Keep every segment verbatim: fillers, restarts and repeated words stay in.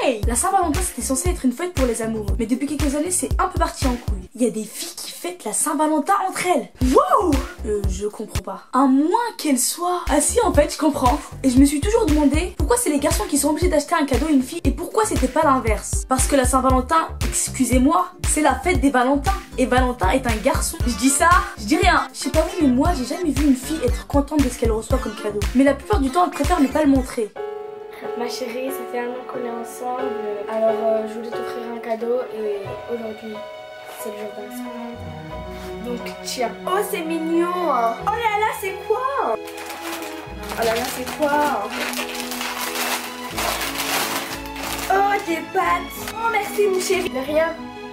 Hey! La Saint-Valentin c'était censé être une fête pour les amoureux, mais depuis quelques années c'est un peu parti en couille. Il y a des filles qui fêtent la Saint-Valentin entre elles. Wow! Euh, je comprends pas. À moins qu'elles soient... Ah si, en fait, je comprends. Et je me suis toujours demandé pourquoi c'est les garçons qui sont obligés d'acheter un cadeau à une fille et pourquoi c'était pas l'inverse. Parce que la Saint-Valentin, excusez-moi, c'est la fête des Valentins. Et Valentin est un garçon. Je dis ça, je dis rien. Je sais pas vous, mais moi j'ai jamais vu une fille être contente de ce qu'elle reçoit comme cadeau. Mais la plupart du temps, elle préfère ne pas le montrer. Ma chérie, ça fait un an qu'on est ensemble, alors euh, je voulais t'offrir un cadeau et aujourd'hui, c'est le jour de la Saint-Valentin. Donc tiens. Oh, c'est mignon. Oh là là, c'est quoi? Oh là là, c'est quoi? Oh, des pâtes. Oh, merci mon chéri. De rien.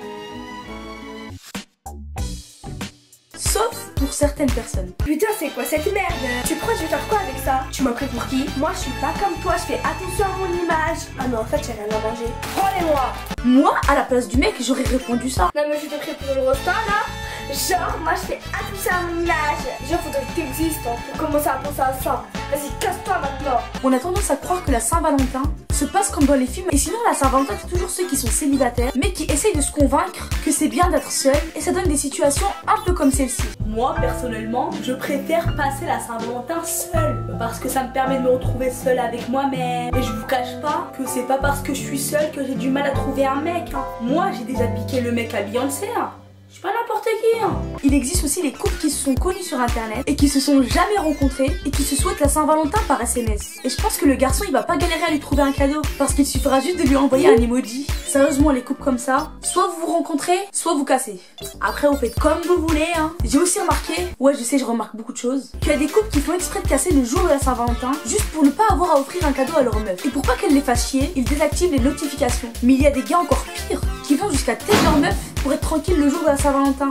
Sauf pour certaines personnes. Putain, c'est quoi cette merde? Tu crois que je vais faire quoi avec ça? Tu m'as pris pour qui? Moi, je suis pas comme toi, je fais attention à mon image. Ah non, en fait, j'ai rien à manger. Prends-les-moi. Moi, à la place du mec, j'aurais répondu ça. Non, mais je t'ai pris pour le resto, là. Genre, moi, je fais attention à mon image. Genre, faudrait que t'existes hein, pour commencer à penser à ça. Vas-y, casse-toi maintenant. On a tendance à croire que la Saint-Valentin se passe comme dans les films. Et sinon, la Saint-Valentin, c'est toujours ceux qui sont célibataires, mais qui essayent de se convaincre que c'est bien d'être seul. Et ça donne des situations un peu comme celle-ci. Moi, personnellement, je préfère passer la Saint-Valentin seule. Parce que ça me permet de me retrouver seule avec moi-même. Et je vous cache pas que c'est pas parce que je suis seule que j'ai du mal à trouver un mec. Hein. Moi, j'ai déjà piqué le mec à Beyoncé. Hein. Je suis pas n'importe qui hein. Il existe aussi les couples qui se sont connus sur internet et qui se sont jamais rencontrés et qui se souhaitent la Saint-Valentin par S M S. Et je pense que le garçon il va pas galérer à lui trouver un cadeau parce qu'il suffira juste de lui envoyer un emoji. Sérieusement les couples comme ça, soit vous vous rencontrez, soit vous cassez. Après vous faites comme vous voulez hein. J'ai aussi remarqué, ouais je sais je remarque beaucoup de choses, qu'il y a des couples qui font exprès de casser le jour de la Saint-Valentin juste pour ne pas avoir à offrir un cadeau à leur meuf. Et pour pas qu'elle les fasse chier, ils désactivent les notifications. Mais il y a des gars encore pires qui vont jusqu'à taire leur meuf pour être tranquille le jour de la Saint-Valentin.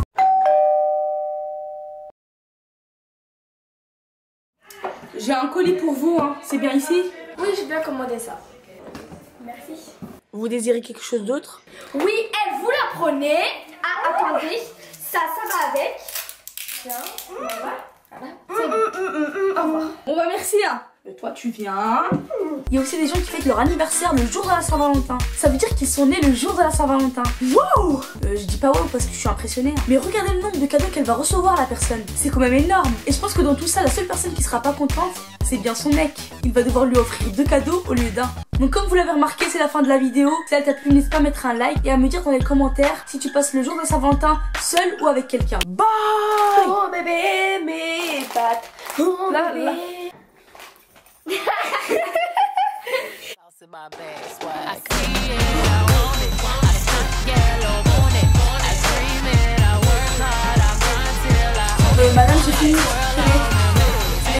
J'ai un colis pour vous, hein. C'est bien ici? Oui, j'ai bien commandé ça. Merci. Vous désirez quelque chose d'autre? Oui, elle, vous la prenez. Ah, attendez, ça, ça va avec. Tiens, voilà. Voilà. C'est bon. Au revoir. Bon bah merci hein. Et toi tu viens. Il y a aussi des gens qui fêtent leur anniversaire le jour de la Saint-Valentin. Ça veut dire qu'ils sont nés le jour de la Saint-Valentin. Wow euh, Je dis pas wow parce que je suis impressionnée. Mais regardez le nombre de cadeaux qu'elle va recevoir la personne. C'est quand même énorme. Et je pense que dans tout ça, la seule personne qui sera pas contente, c'est bien son mec. Il va devoir lui offrir deux cadeaux au lieu d'un. Donc comme vous l'avez remarqué, c'est la fin de la vidéo. Si elle t'a plu, n'hésite pas à mettre un like et à me dire dans les commentaires si tu passes le jour de la Saint-Valentin seul ou avec quelqu'un. Bye. Oh bébé, mes pattes. Oh bébé. Euh, madame, j'ai fini.